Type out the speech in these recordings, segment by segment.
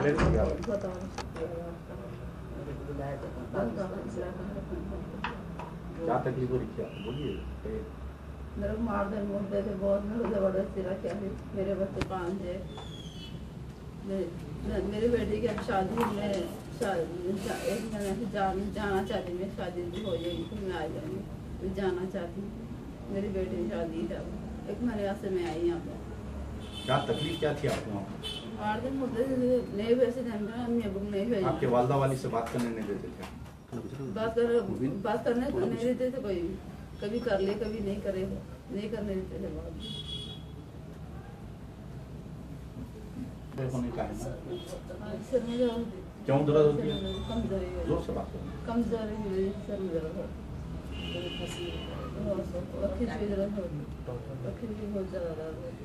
Marriage किया? क्या तकलीफ हो रही थी आपको, बोलिए। मेरे को मार दे बोलते थे, बहुत मेरे जबरदस्ती रखा है। मेरे बच्चे 5 है। मेरी बेटी की अब शादी में एक महीने से जाना चाहती, मैं शादी भी हो जाएगी फिर मैं आ जाऊँगी, मैं जाना चाहती हूँ। मेरी बेटी की शादी है, अब 1 महीने से मैं आई यहाँ पर। क्या तकलीफ क्या थी आपको वहाँ? मार दे बोलते थे, नहीं वैसे नहीं भेज। आपके वालदा वाली से बात करने नहीं देते थे? बात करने नहीं देते थे कोई, कभी कर ले कभी नहीं करे, नहीं करने देते थे बात। होने का है ना? सर में क्यों दर्द होती है? कमजोरी, जोर से बात करो। कमजोरी सर में दर्द होती, अखिल भी दर्द होती, अखिल भी बहुत ज़्यादा दर्द होती।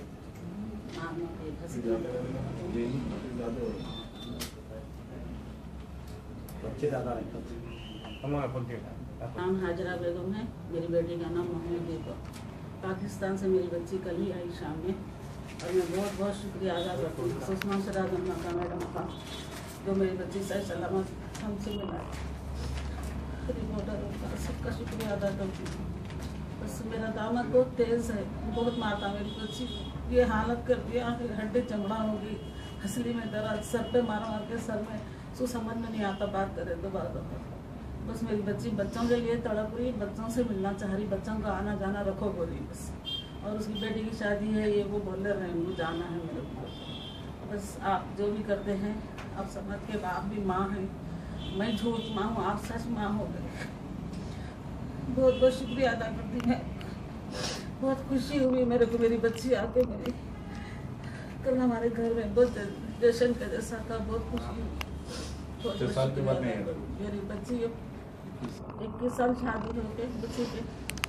बच्चे ज़्यादा नहीं खाते। नाम हाजरा बेगम है, मेरी बेटी का नाम मोहम्मदी बेगम। पाकिस्तान से मेरी बच्ची कल ही आई शाम में, और मैं बहुत बहुत शुक्रिया अदा करती हूँ सुषमा सरागन का मैडम का, जो मेरी बच्ची सही सलामत हमसे मिलाई। रिपोर्टर का सबका शुक्रिया अदा करती हूँ। बस मेरा दामाद बहुत तेज़ है, बहुत मारता मेरी बच्ची, ये हालत कर दिया, हड्डी चमड़ा होगी, हंसली में दर्द, सर पे मार मार के सर में, उसको समझ में नहीं आता बात करे तो बात होता। बस मेरी बच्ची बच्चों के लिए तड़प रही, बच्चों से मिलना चाह रही, बच्चों का आना जाना रखो बोली बस। और उसकी बेटी की शादी है, ये वो बोल रहे हैं मुझे जाना है मेरे को। बस आप जो भी करते हैं आप समझ के, आप भी माँ हैं, मैं झूठ माँ हूँ, आप सच माँ हो गए। बहुत बहुत शुक्रिया अदा करती मैं, बहुत खुशी हुई मेरे को मेरी बच्ची आके मेरी। कल हमारे घर में बहुत जश्न का जैसा था, बहुत खुशी हुई। 6 साल के बाद में मेरी बच्ची 21 साल शादी हो गई बच्ची के,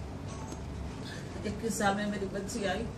21 साल में मेरी बच्ची आई।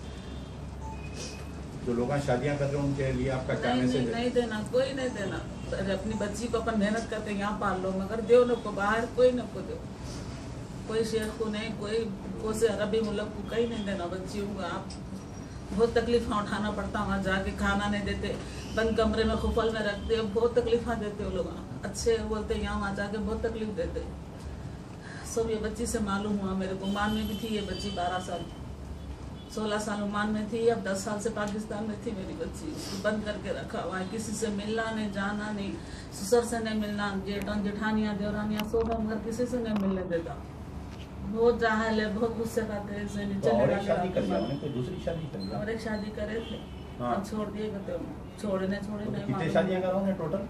जो लोग शादियां कर रहे हैं उनके लिए आपका क्या मैसेज है? नहीं देना, कोई नहीं देना। अपनी बच्ची को अपन मेहनत करते यहाँ पाल लो, मगर दो न को बाहर, कोई न को दो, कोई शेख को नहीं, कोई से अरबी मुल्क को कहीं नहीं देना बच्चियों को। आप बहुत तकलीफा उठाना पड़ता, वहाँ जाके खाना नहीं देते, बंद कमरे में खुफल में रखते, बहुत तकलीफा देते वो लोग। अच्छे बोलते यहाँ वहाँ जाके बहुत तकलीफ देते सब। ये बच्ची से मालूम हुआ मेरे को, ओमान में भी थी ये बच्ची 12 साल, 16 साल ओमान में थी, अब 10 साल से पाकिस्तान में थी मेरी बच्ची। उसको बंद करके रखा हुआ है, किसी से मिलना नहीं, जाना नहीं, ससुर से नहीं मिलना, जेठानियाँ देवरानियाँ सब है, मगर किसी से नहीं मिलने देता। बहुत जाहल है, बहुत गुस्से खाते हैं, ऐसे नहीं चलेगा। और एक शादी कर लिया उन्होंने, कोई दूसरी शादी कर लिया? और एक शादी करे थे, हाँ। अब छोड़ दिए, कहते छोड़े नहीं। कितनी शादियां करोगे टोटल?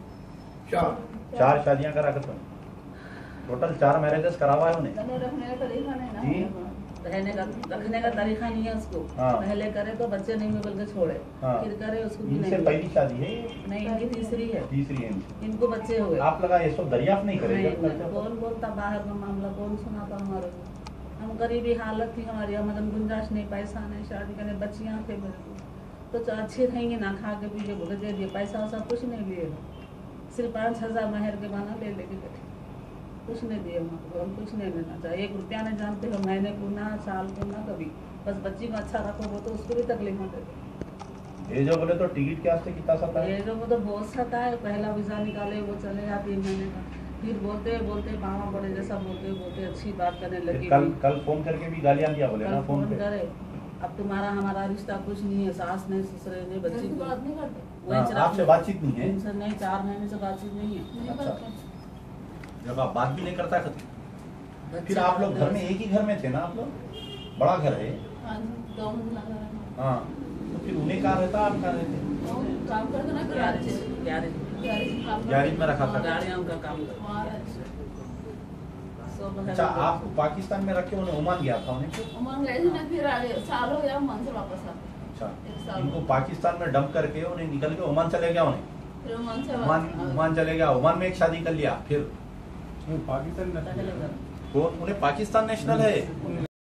4 शादियां करा कर तुम टोटल 4 मैरिजेस करावा है उन्हें? रखने का तरीका नहीं ना, जी रखने का तरीका नहीं है उसको। हाँ। पहले करे तो बच्चे नहीं हुए बल्कि छोड़े, हाँ। फिर करे उसको भी इनसे नहीं। पहली शादी है? नहीं, इनकी तीसरी है। तीसरी है इनकी। इनको बच्चे हुए। आप लगा ये सब दरियाफ्त नहीं करेगा? कौन बोलता बाहर का मामला, कौन सुनाता हमारे को? हम गरीबी हालत थी हमारी, हमारे गुंजाइश नहीं, पैसा नहीं, शादी करने बच्चियाँ थे मेरे को, तो अच्छी रहेंगे ना, खा के पी के बोले दे दिए, पैसा वैसा कुछ नहीं लिए, सिर्फ 5,000 महर के बना ले लेके गए, कुछ नहीं दिए हमको, हम कुछ नहीं लेना चाहिए। 1 रुपया नहीं जानते हो, महीने को ना, साल को ना, कभी बस बच्ची को अच्छा रखोगे तो उसको भी तकलीफ होते थे। ये जो बोले तो टिकट क्या से कितना सता है? ये जो वो तो बहुत सता है, पहला वीज़ा निकाले वो चले जाते 3 महीने का, फिर बोलते मामा बड़े जैसा बोलते अच्छी बात करने लगी। कल फोन करके भी गालियां दिया बोले ना फोन पे? करे अब तुम्हारा हमारा रिश्ता कुछ नहीं है, सास नहीं, ससुरे नहीं, बच्ची को बात नहीं करते, हाँ, आपसे बातचीत नहीं है? उनसे नहीं, 4 महीने से बातचीत नहीं है। अच्छा, जब आप बात भी नहीं करता फिर आप लोग घर में एक ही घर में थे ना? आप लोग बड़ा घर है? दो मंजिला घर है। हाँ, तो फिर उन्हें कहाँ रहता, आप कहाँ रहते? काम करते ना, गैरेज में रखा था? गाड़ियों का काम अच्छा, आपको पाकिस्तान में रख के उन्हें ओमान गया था उन्हें? ओमान गए थे ना, फिर आगे साल हो गया ओमान से वापस आ। अच्छा, इनको पाकिस्तान में डंप करके उन्हें निकल के ओमान चले गया उन्हें? फिर ओमान से ओमान चले गया, ओमान में एक शादी कर लिया, फिर पाकिस्तान कौन? उन्हें पाकिस्तान नेशनल है?